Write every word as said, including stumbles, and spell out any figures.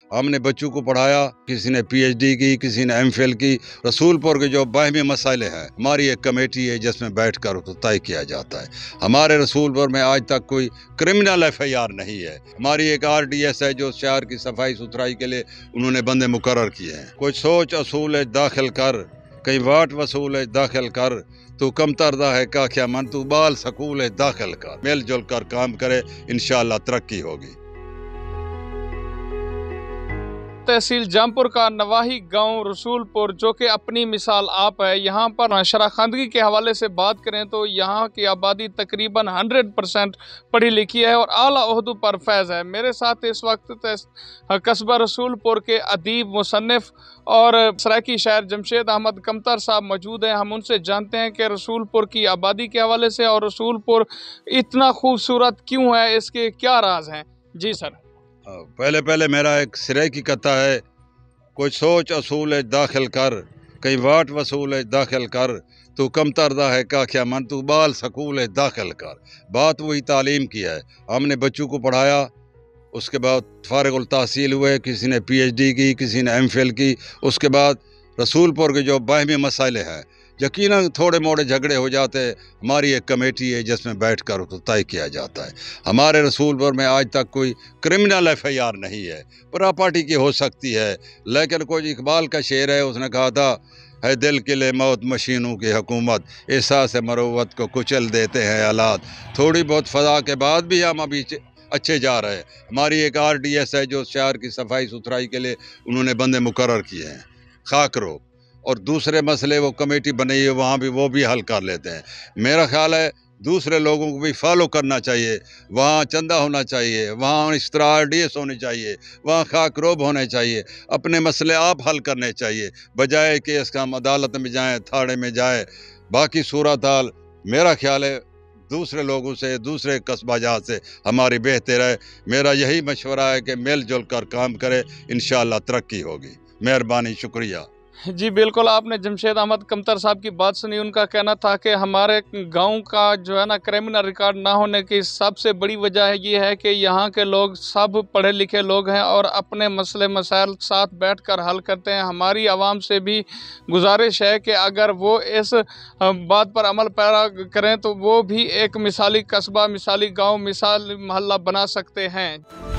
हमने बच्चों को पढ़ाया, किसी ने पीएचडी की, किसी ने एमफिल की। रसूलपुर के जो बाहमी मसाइले हैं, हमारी एक कमेटी है जिसमें बैठकर उसको तय किया जाता है। हमारे रसूलपुर में आज तक कोई क्रिमिनल एफ आई आर नहीं है। हमारी एक आर डी एस है जो शहर की सफाई सुथराई के लिए उन्होंने बंदे मुकर्रर किए हैं। कोई सोच असूल दाखिल कर, कई वाट वसूल दाखिल कर, तू कम तरदा है का क्या मन, तू बाल सकूल दाखिल कर। मिलजुल कर काम करे, इंशाअल्लाह तरक्की होगी। तहसील जामपुर का नवाही गांव रसूलपुर जो कि अपनी मिसाल आप है। यहाँ पर शराखंदगी के हवाले से बात करें तो यहाँ की आबादी तकरीबन सौ परसेंट पढ़ी लिखी है और आला ओहदों पर फैज़ है। मेरे साथ इस वक्त कस्बा रसूलपुर के अदीब, मुसन्निफ और सराकी शायर जमशेद अहमद कमतर साहब मौजूद हैं। हम उनसे जानते हैं कि रसूलपुर की आबादी के हवाले से और रसूलपुर इतना खूबसूरत क्यों है, इसके क्या राज हैं। जी सर। पहले पहले मेरा एक सिरे की कथा है। कोई सोच असूल दाखिल कर, कई वाट वसूल दाखिल कर, तू कम तरदा है का क्या मन, तू बाल सकूल दाखिल कर। बात वही तालीम की है। हमने बच्चों को पढ़ाया, उसके बाद फारिगुल तहसील हुए, किसी ने पीएचडी की, किसी ने एमफिल की। उसके बाद रसूलपुर के जो बाहमी मसाइले हैं, यकीनन थोड़े मोड़े झगड़े हो जाते हैं। हमारी एक कमेटी है जिसमें बैठकर उसको तय किया जाता है। हमारे रसूलपुर में आज तक कोई क्रिमिनल एफ आई आर नहीं है। प्रॉपर्टी की हो सकती है, लेकिन कोई इकबाल का शेर है, उसने कहा था, है दिल के लिए मौत मशीनों की हुकूमत, एहसास मरूवत को कुचल देते हैं हालात। थोड़ी बहुत फजा के बाद भी हम अभी अच्छे जा रहे हैं। हमारी एक आर डी एस है जो शहर की सफाई सुथराई के लिए उन्होंने बंदे मुकर्रर किए हैं। खाक रोग और दूसरे मसले वो कमेटी बनाई है, वहाँ भी वो भी हल कर लेते हैं। मेरा ख्याल है दूसरे लोगों को भी फॉलो करना चाहिए। वहाँ चंदा होना चाहिए, वहाँ इस तरह आर डी एस होनी चाहिए, वहाँ खाक रोब होने चाहिए। अपने मसले आप हल करने चाहिए, बजाय कि इसका हम अदालत में जाएँ, थाने में जाएँ। बाकी सूरत हाल मेरा ख्याल है दूसरे लोगों से, दूसरे कस्बाजात से हमारी बेहतर है। मेरा यही मशवरा है कि मिलजुल कर काम करें, इंशाअल्लाह तरक्की होगी। मेहरबानी, शुक्रिया। जी बिल्कुल, आपने जमशेद अहमद कमतर साहब की बात सुनी। उनका कहना था कि हमारे गांव का जो है ना क्रिमिनल रिकॉर्ड ना होने की सबसे बड़ी वजह है ये है कि यहाँ के लोग सब पढ़े लिखे लोग हैं और अपने मसले मसाइल साथ बैठकर हल करते हैं। हमारी आवाम से भी गुजारिश है कि अगर वो इस बात पर अमल पैरा करें तो वो भी एक मिसाली कस्बा, मिसाली गाँव, मिसाली मोहल्ला बना सकते हैं।